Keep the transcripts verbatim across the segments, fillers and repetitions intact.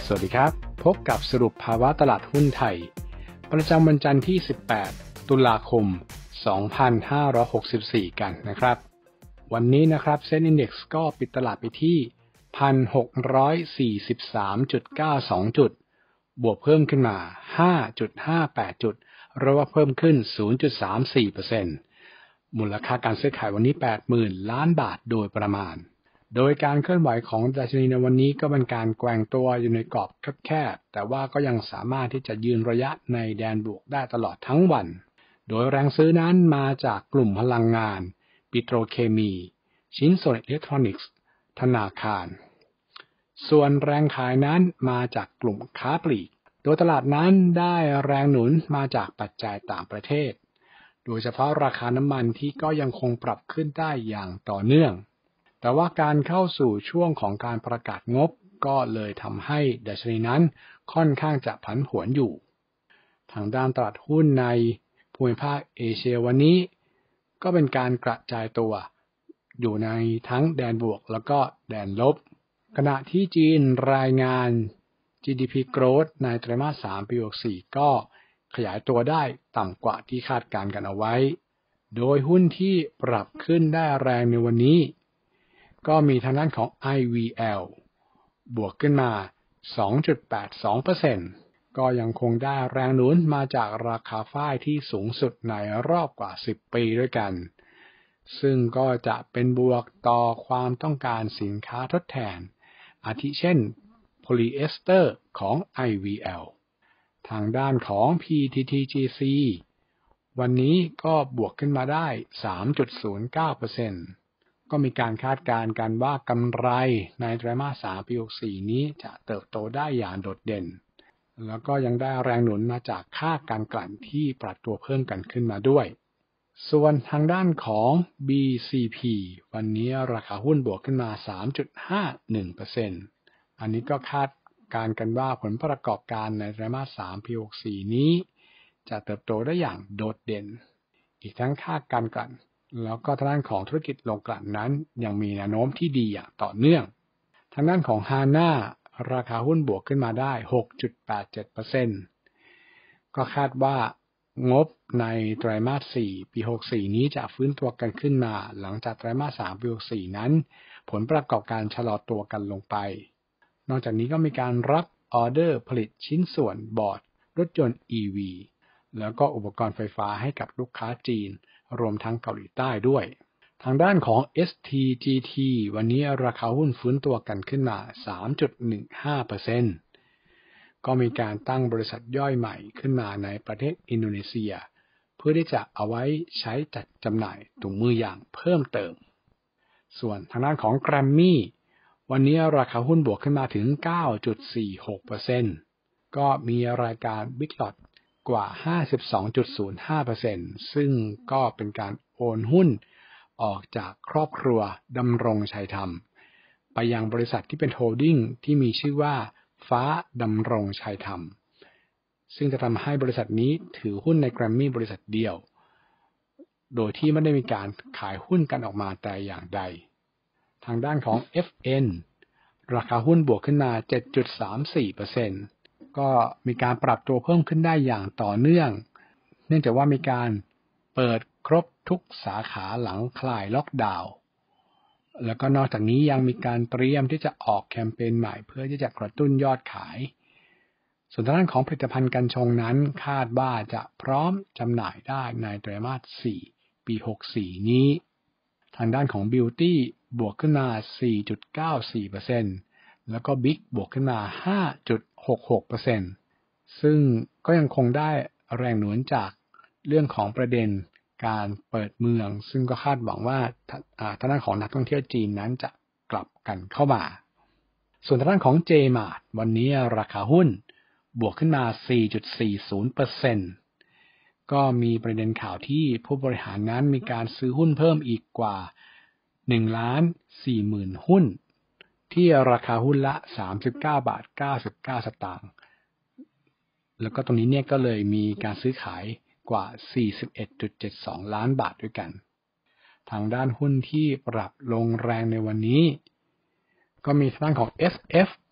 สวัสดีครับพบกับสรุปภาวะตลาดหุ้นไทยประจำวันจันทร์ที่สิบแปดตุลาคมสองพันห้าร้อยหกสิบสี่กันนะครับวันนี้นะครับเซ็น Index ก็ปิดตลาดไปที่ หนึ่งพันหกร้อยสี่สิบสามจุดเก้าสอง จุดบวกเพิ่มขึ้นมา ห้าจุดห้าแปด จุดหรือว่าเพิ่มขึ้น ศูนย์จุดสามสี่เปอร์เซ็นต์ มูลค่าการซื้อขายวันนี้ แปดหมื่น ล้านบาทโดยประมาณโดยการเคลื่อนไหวของดัชนีในวันนี้ก็เป็นการแกว่งตัวอยู่ในกรอบแคบๆแต่ว่าก็ยังสามารถที่จะยืนระยะในแดนบวกได้ตลอดทั้งวันโดยแรงซื้อนั้นมาจากกลุ่มพลังงานปิโตรเคมีชิ้นส่วนอิเล็กทรอนิกส์ธนาคารส่วนแรงขายนั้นมาจากกลุ่มค้าปลีกโดยตลาดนั้นได้แรงหนุนมาจากปัจจัยต่างประเทศโดยเฉพาะราคาน้ำมันที่ก็ยังคงปรับขึ้นได้อย่างต่อเนื่องแต่ว่าการเข้าสู่ช่วงของการประกาศงบก็เลยทำให้ดัชนีนั้นค่อนข้างจะผันผวนอยู่ทางด้านตลาดหุ้นในภูมิภาคเอเชียวันนี้ก็เป็นการกระจายตัวอยู่ในทั้งแดนบวกแล้วก็แดนลบขณะที่จีนรายงาน จี ดี พี Growth ในไตรมาสสามปีหกสิบสี่ก็ขยายตัวได้ต่ำกว่าที่คาดการณ์กันเอาไว้โดยหุ้นที่ปรับขึ้นได้แรงในวันนี้ก็มีทางด้านของ ไอ วี แอล บวกขึ้นมา สองจุดแปดสองเปอร์เซ็นต์ ก็ยังคงได้แรงหนุนมาจากราคาฝ้ายที่สูงสุดในรอบกว่าสิบปีด้วยกันซึ่งก็จะเป็นบวกต่อความต้องการสินค้าทดแทนอาทิเช่นโพลีเอสเตอร์ของ ไอ วี แอล ทางด้านของ พี ที ที จี ซี วันนี้ก็บวกขึ้นมาได้ สามจุดศูนย์เก้าเปอร์เซ็นต์ก็มีการคาดการณ์กันว่ากำไรในไตรมาสสามปีหกสิบสี่นี้จะเติบโตได้อย่างโดดเด่นแล้วก็ยังได้แรงหนุนมาจากค่าการกลั่นที่ปรับตัวเพิ่มกันขึ้นมาด้วยส่วนทางด้านของ บี ซี พี วันนี้ราคาหุ้นบวกขึ้นมา สามจุดห้าหนึ่งเปอร์เซ็นต์ อันนี้ก็คาดการณ์กันว่าผลประกอบการในไตรมาสสามปีหกสิบสี่นี้จะเติบโตได้อย่างโดดเด่นอีกทั้งค่าการกลั่นแล้วก็ทางด้านของธุรกิจโรงกลั่นนั้นยังมีแนวโน้มที่ดีอย่างต่อเนื่องทางด้านของ ฮาน่า ราคาหุ้นบวกขึ้นมาได้ หกจุดแปดเจ็ดเปอร์เซ็นต์ ก็คาดว่างบในไตรมาสสี่ปีหกสิบสี่นี้จะฟื้นตัวกันขึ้นมาหลังจากไตรมาสสามปีหกสิบสี่นั้นผลประกอบการชะลอตัวกันลงไปนอกจากนี้ก็มีการรับออเดอร์ผลิตชิ้นส่วนบอร์ดรถยนต์ อี วี แล้วก็อุปกรณ์ไฟฟ้าให้กับลูกค้าจีนรวมทั้งเกาหลีใต้ด้วยทางด้านของ เอส ที จี ที วันนี้ราคาหุ้นฟื้นตัวกันขึ้นมา สามจุดหนึ่งห้าเปอร์เซ็นต์ ก็มีการตั้งบริษัทย่อยใหม่ขึ้นมาในประเทศอินโดนีเซียเพื่อที่จะเอาไว้ใช้จัดจำหน่ายถุงมือยางเพิ่มเติมส่วนทางด้านของ Grammy วันนี้ราคาหุ้นบวกขึ้นมาถึง เก้าจุดสี่หกเปอร์เซ็นต์ ก็มีรายการ Big Lot กว่า ห้าสิบสองจุดศูนย์ห้าเปอร์เซ็นต์ ซึ่งก็เป็นการโอนหุ้นออกจากครอบครัวดำรงชัยธรรมไปยังบริษัทที่เป็นโฮลดิ้งที่มีชื่อว่าฟ้าดำรงชัยธรรมซึ่งจะทำให้บริษัทนี้ถือหุ้นใน Grammy บริษัทเดียวโดยที่ไม่ได้มีการขายหุ้นกันออกมาแต่อย่างใดทางด้านของ เอฟ เอ็น ราคาหุ้นบวกขึ้นมา เจ็ดจุดสามสี่เปอร์เซ็นต์ ก็มีการปรับตัวเพิ่มขึ้นได้อย่างต่อเนื่องเนื่องจากว่ามีการเปิดครบทุกสาขาหลังคลายล็อกดาวน์แล้วก็นอกจากนี้ยังมีการเตรียมที่จะออกแคมเปญใหม่เพื่อที่จะกระตุ้นยอดขายส่วนทางด้านของผลิตภัณฑ์กัญชงนั้นคาดว่าจะพร้อมจำหน่ายได้ในไตรมาสสี่ปีหกสิบสี่นี้ทางด้านของ Beauty บวกขึ้นมา สี่จุดเก้าสี่เปอร์เซ็นต์ แล้วก็ Big บวกขึ้นมา ห้าจุดหกหกเปอร์เซ็นต์ ซึ่งก็ยังคงได้แรงหนุนจากเรื่องของประเด็นการเปิดเมืองซึ่งก็คาดหวังว่าทางด้านของนักท่องเที่ยวจีนนั้นจะกลับกันเข้ามาส่วนทางด้านของ J-Mart วันนี้ราคาหุ้นบวกขึ้นมา สี่จุดสี่ศูนย์เปอร์เซ็นต์ ก็มีประเด็นข่าวที่ผู้บริหารนั้นมีการซื้อหุ้นเพิ่มอีกกว่า หนึ่งล้านสี่หมื่น หุ้นที่ราคาหุ้นละ สามสิบเก้าบาทเก้าสิบเก้าสตางค์แล้วก็ตรงนี้เนี่ยก็เลยมีการซื้อขายกว่า สี่สิบเอ็ดจุดเจ็ดสอง ล้านบาทด้วยกันทางด้านหุ้นที่ปรับลงแรงในวันนี้ก็มีทางด้านของ เอส เอฟ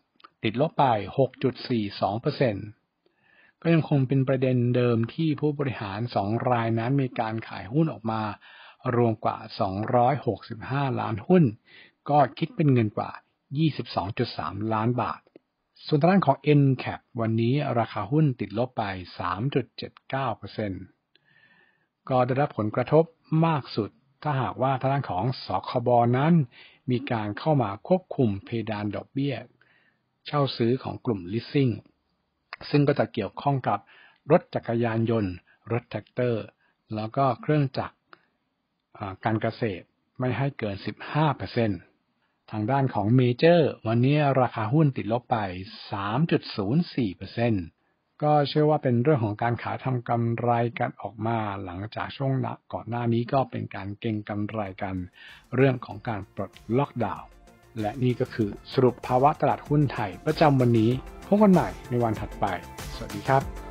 ติดลบไป หกจุดสี่สองเปอร์เซ็นต์ ก็ยังคงเป็นประเด็นเดิมที่ผู้บริหารสองรายนั้นมีการขายหุ้นออกมารวมกว่าสองร้อยหกสิบห้าล้านหุ้นก็คิดเป็นเงินกว่า ยี่สิบสองจุดสาม ล้านบาทส่วนทางด้านของ เอ็น แคป วันนี้ราคาหุ้นติดลบไป สามจุดเจ็ดเก้าเปอร์เซ็นต์ ก็ได้รับผลกระทบมากสุดถ้าหากว่าทางด้านของสคบนั้นมีการเข้ามาควบคุมเพดานดอกเบี้ยเช่าซื้อของกลุ่ม leasing ซึ่งก็จะเกี่ยวข้องกับรถจักรยานยนต์รถแทรกเตอร์แล้วก็เครื่องจักรการเกษตรไม่ให้เกิน สิบห้าเปอร์เซ็นต์ ทางด้านของเมเจอร์วันนี้ราคาหุ้นติดลบไป สามจุดศูนย์สี่เปอร์เซ็นต์ ก็เชื่อว่าเป็นเรื่องของการขายทำกำไรกันออกมาหลังจากช่วงก่อนหน้านี้ก็เป็นการเก็งกำไรกันเรื่องของการปลดล็อกดาวน์และนี่ก็คือสรุปภาวะตลาดหุ้นไทยประจำวันนี้พบกันใหม่ในวันถัดไปสวัสดีครับ